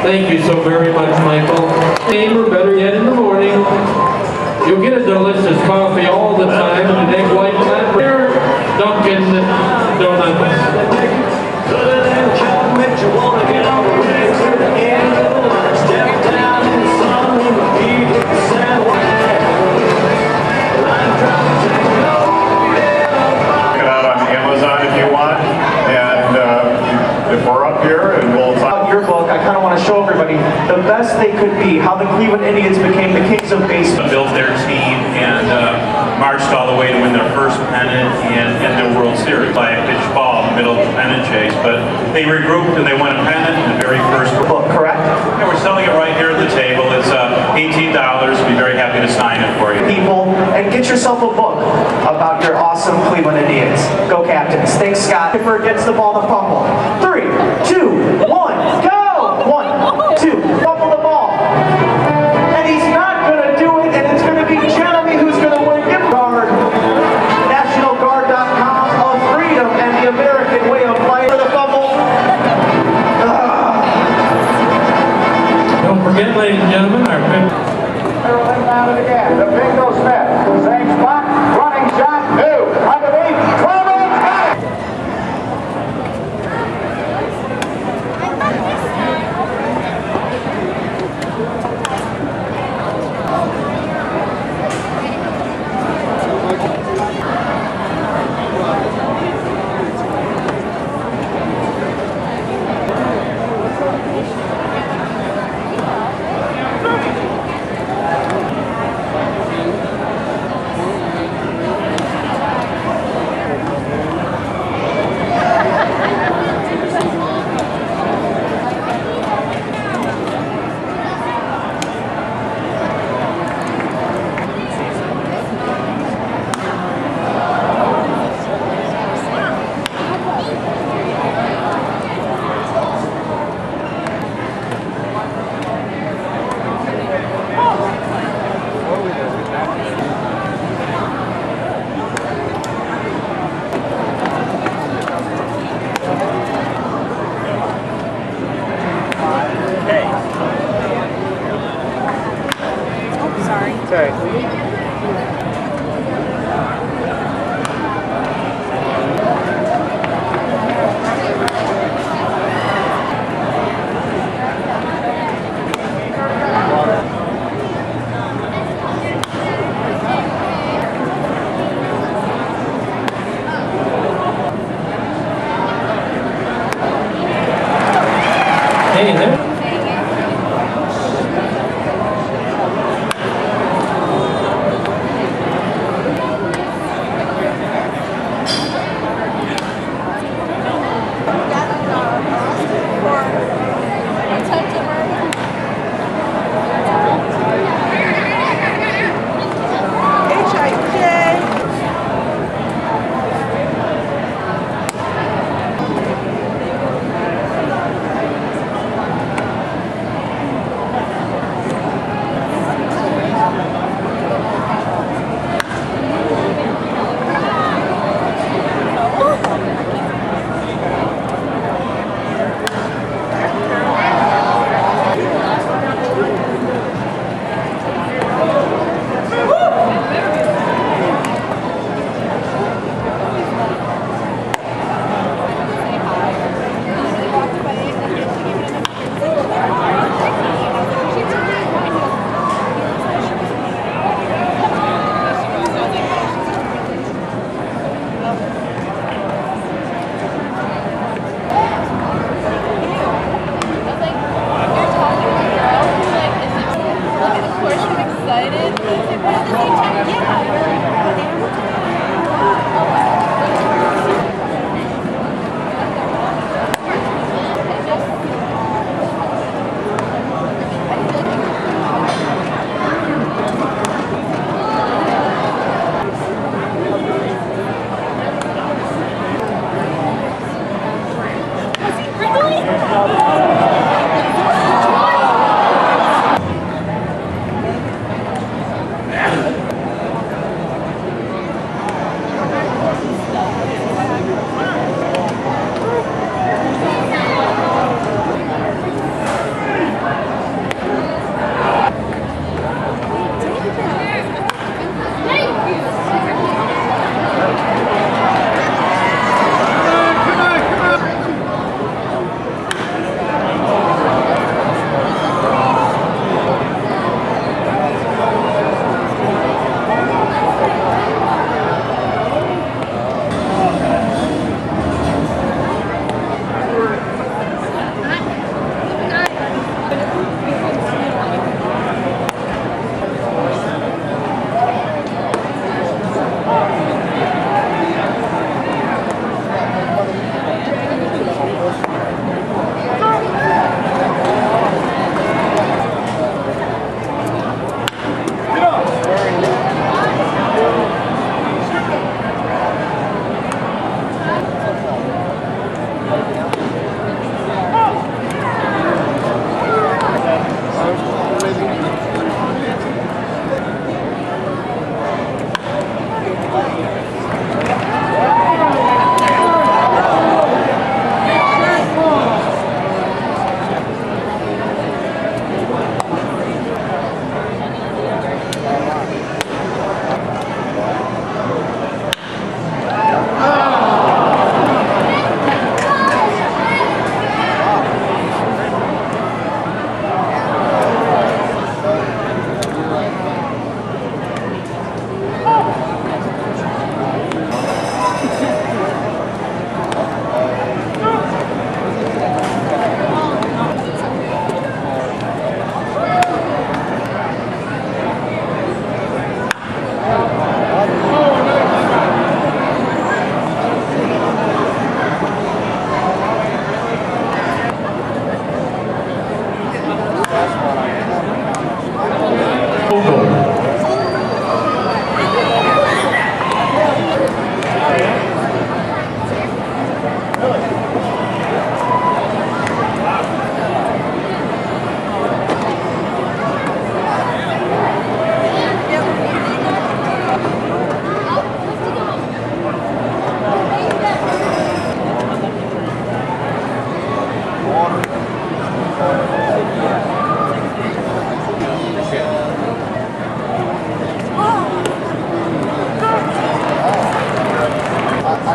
Thank you so very much, Michael. Or better yet, in the morning, you'll get a delicious coffee all the time and an egg white flat beer, Dunkin' Donuts. Show everybody the best they could be, how the Cleveland Indians became the kings of baseball. Built their team and marched all the way to win their first pennant and the World Series by a pitch ball in the middle of the pennant chase. But they regrouped and they won a pennant in the very first book, correct? And we're selling it right here at the table. It's $18. We'd be very happy to sign it for you. People, and get yourself a book about your awesome Cleveland Indians. Go Captains. Thanks, Scott. Kipper gets the ball to fumble. 3, 2, 1, go! 1, 2, fumble the ball. And he's not going to do it, and it's going to be Jeremy who's going to win gift card. NationalGuard.com of freedom and the American way of life. For the fumble. Don't forget, ladies and gentlemen, our down it again. The Bingo Smith. Same spot. Running shot. New. Underneath. 12 got it.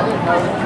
didn't know.